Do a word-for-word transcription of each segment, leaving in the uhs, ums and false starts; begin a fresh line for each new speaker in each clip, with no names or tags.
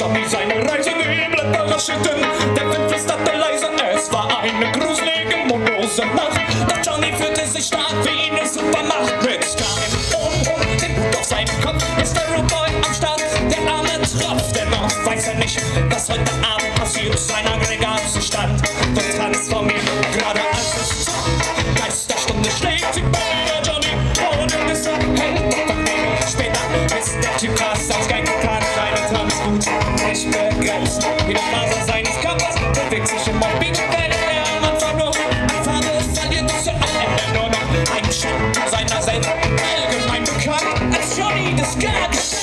Johnny seine Reise nebelt Parachuten. Der Wind flüsterte leise, es war eine gruselige, mondlose Nacht. Doch Johnny fühlte sich stark wie eine Supermacht. Mit Star im Ohren und dem Hut auf seinem Kopf ist der Roboy am Start. Der arme Tropf, dennoch weiß er nicht, was heute Abend passiert. Sein Aggregatzustand wird transformiert, gerade als es zur Geisterstunde schlägt. Sie bei Johnny und ist er hell. Später ist der Typ krass als Gangplan, seine Tanzgut nicht begrenzt. Wie der Faser seines Körpers bewegt sich im Mobbing, wenn er am Anfang nur an Farbe verliert, ist er am Ende nur noch ein Schatten seiner selbst. Allgemein bekannt als Johnny das Gargestell.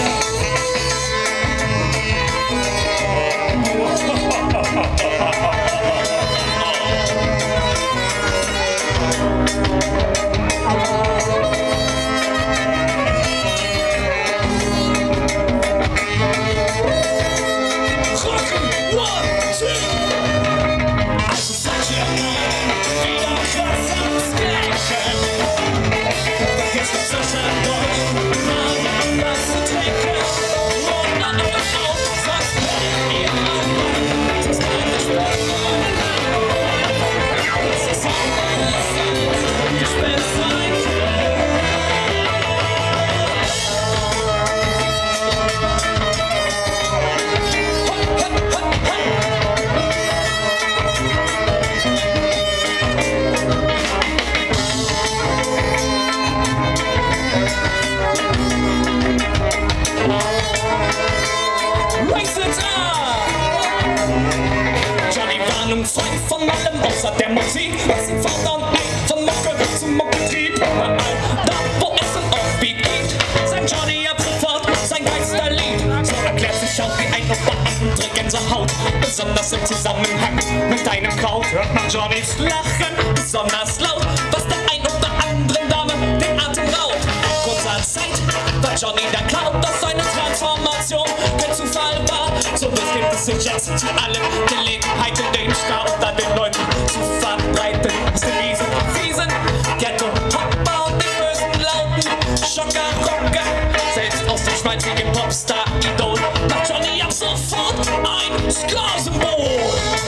Frei von allem außer der Musik, was ihn fordern bringt, von Mucke zum Mucketrieb. Überall da, wo es im Offbeat gibt, sein Johnny ab sofort sein Geisterlied. So erklärt sich auch wie ein oder andere Gänsehaut, besonders im Zusammenhang mit deinem Kraut. Hört man Johnnys Lachen besonders laut, was der ein oder anderen Dame den Atem raubt. Kurzer Zeit war Johnny der Clown, dass seine Transformation kein Zufall war. So bestimmt es sich jetzt zu allen Gelegenheiten, den Star unter den Leuten zu verbreiten. Aus den Wiesen, Wiesen, Ghetto, Hopper und den bösen Lauten Schocker, Rocker, selbst aus dem schmalzigen Popstar-Idol macht Johnny ab sofort ein Ska-Symbol.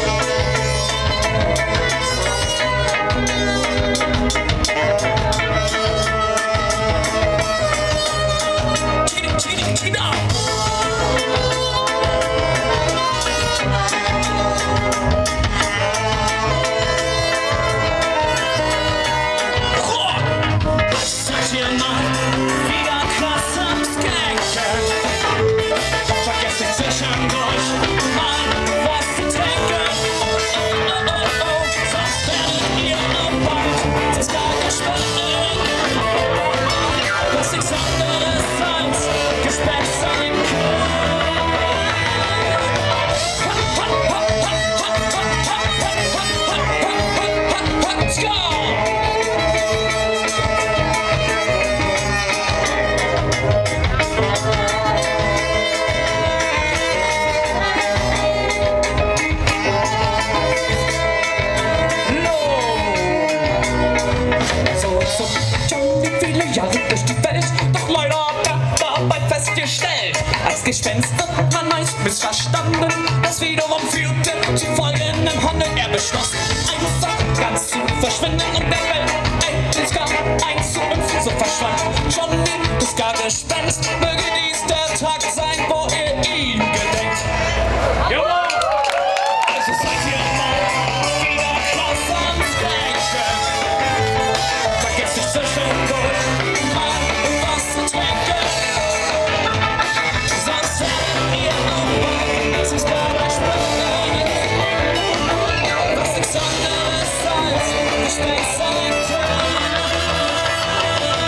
Als Gespenst wird man meist missverstanden, das wiederum führte zu folgendem Handel. Er beschloss, einfach ganz zu verschwinden und der Welt ein Ska einzuimpfen. So verschwand Johnny, das Ska-Gespenst. Möge dies der Tag sein, wo ihr ihn gedenkt. Jawohl! Also seid ihr mal wieder Klaus am Skanken. Vergesst nicht zwischendurch mal was zu trinken.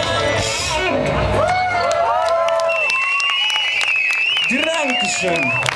Dankeschön.